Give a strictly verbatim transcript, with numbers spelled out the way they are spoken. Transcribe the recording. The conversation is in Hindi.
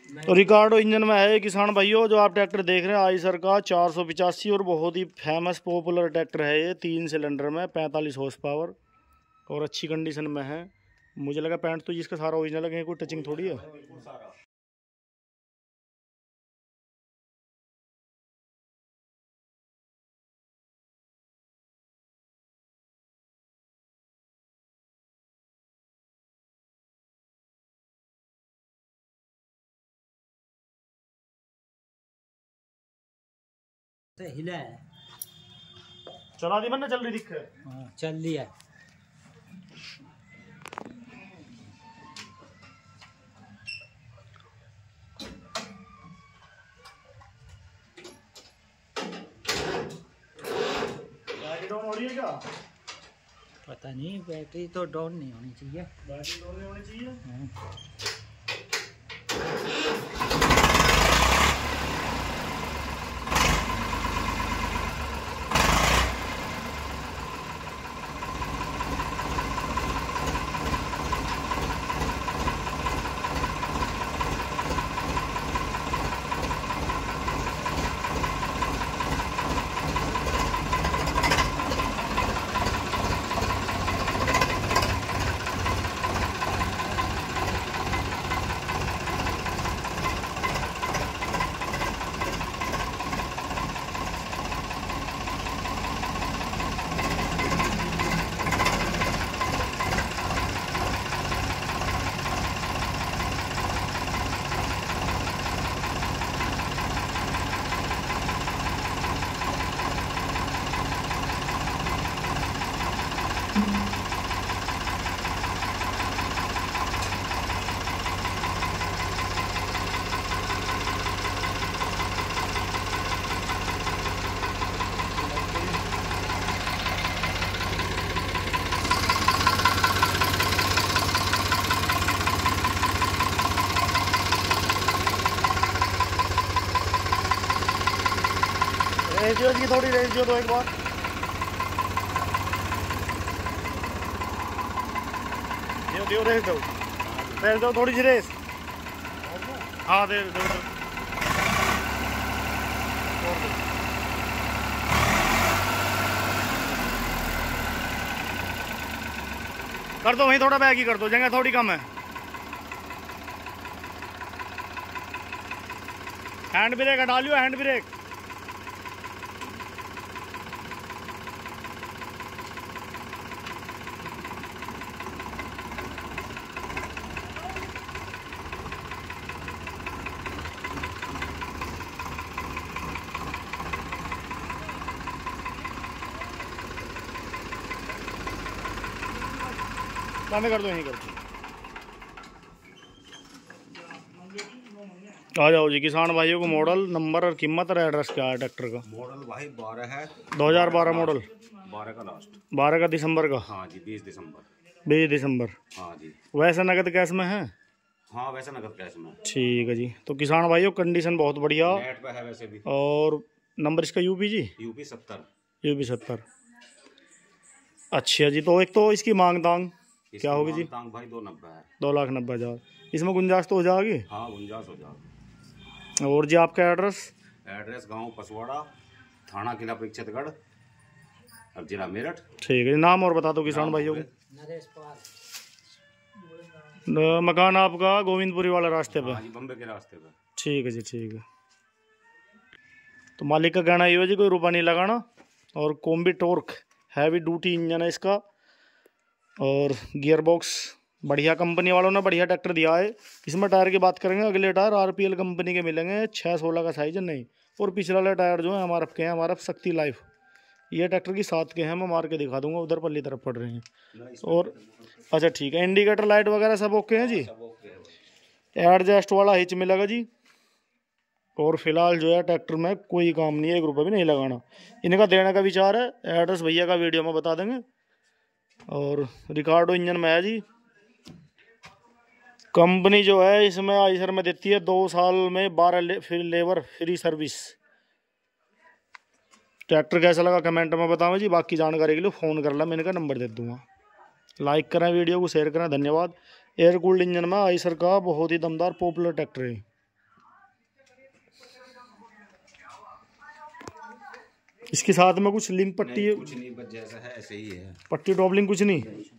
तो रिकार्डो इंजन में है किसान भाइयों। जो आप ट्रैक्टर देख रहे हैं आइसर का चार सौ पिचासी और बहुत ही फेमस पॉपुलर ट्रैक्टर है ये। तीन सिलेंडर में पैंतालीस हॉर्स पावर और अच्छी कंडीशन में है। मुझे लगा पैंट तो जिसका सारा ओरिजिनल है, कोई टचिंग थोड़ी है। हिला है, चला दी मैंने, चल रही दिख है। हाँ चल रही है। डाउन हो रही है क्या? पता नहीं, बैटरी तो डाउन नहीं होनी चाहिए। बैटरी डाउन नहीं होनी चाहिए। हाँ। रेजियो की थोड़ी रेजियो दो एक बार। दियो दियो रेस दो, रेस दो थोड़ी सी रेस। हाँ दे दो, दो। कर दो वहीं, थोड़ा बैग ही कर दो, जगह थोड़ी कम है। हैंड ब्रेक हटा लियो, हैंड ब्रेक। मैं कर दो, यहीं कर दो। आ जाओ जी किसान भाइयों को मॉडल नंबर और कीमत और एड्रेस क्या है ट्रैक्टर का? मॉडल भाई बारह है, दो हज़ार बारह मॉडल, बारह का लास्ट, बारह का दिसंबर का। हाँ जी, बीस दिसंबर। बीस दिसंबर। हाँ जी। वैसे नगद कैश में है? हाँ वैसे नगद कैश में। ठीक है जी। तो किसान भाइयों कंडीशन बहुत बढ़िया नेट पे है वैसे भी। और नंबर इसका यूपी जी, यूपी सत्तर, यूपी सत्तर। अच्छा जी। तो एक तो इसकी मांग तांग क्या होगी जी? तांग भाई दो नब्बे है। दो लाख नब्बे हज़ार। इसमें गुंजाइश तो हो जाएगी? हाँ गुंजाइश हो जाएगी। और जी आपका एड्रेस? एड्रेस गांव पसवाड़ा, थाना किला परिक्षतगढ़, अब जिला मेरठ। ठीक है। नाम और बता दो किसान भाइयों को। नरेश पाल। मकान आपका गोविंदपुरी वाला रास्ते पे? हाँ जी, बम्बे के रास्ते पे। ठीक है जी, ठीक है। तो मालिक का कहना ये है जी कोई रुपया नहीं लगाना। और combi torque heavy duty engine है इसका। और गियर बॉक्स बढ़िया, कंपनी वालों ने बढ़िया ट्रैक्टर दिया है। इसमें टायर की बात करेंगे, अगले टायर आरपीएल कंपनी के मिलेंगे, छः सोलह का साइज है नहीं। और पिछले वाले टायर जो है हमारे के हैं, हमारा शक्ति लाइफ। ये ट्रैक्टर की सात के हैं, मैं मार के दिखा दूंगा, उधर पल्ली तरफ पड़ रहे हैं। और अच्छा ठीक है, इंडिकेटर लाइट वगैरह सब ओके हैं जी। एडजस्ट वाला हिच मिलेगा जी। और फिलहाल जो है ट्रैक्टर में कोई काम नहीं है, एक रुपये भी नहीं लगाना। इनका देने का विचार है। एड्रेस भैया का वीडियो में बता देंगे। और रिकार्डो इंजन में है जी। कंपनी जो है इसमें आइसर में देती है दो साल में बारह ले, फिर लेबर फ्री सर्विस। ट्रैक्टर कैसा लगा कमेंट में बताओ जी। बाकी जानकारी के लिए फ़ोन कर ला, मैंने का नंबर दे दूँगा। लाइक करें वीडियो को, शेयर करें, धन्यवाद। एयर कूल्ड इंजन में आइसर का बहुत ही दमदार पॉपुलर ट्रैक्टर है। इसके साथ में कुछ लिंक पट्टी नहीं, कुछ नहीं, बस जैसा है ऐसे ही है। पट्टी टॉपलिंग कुछ नहीं।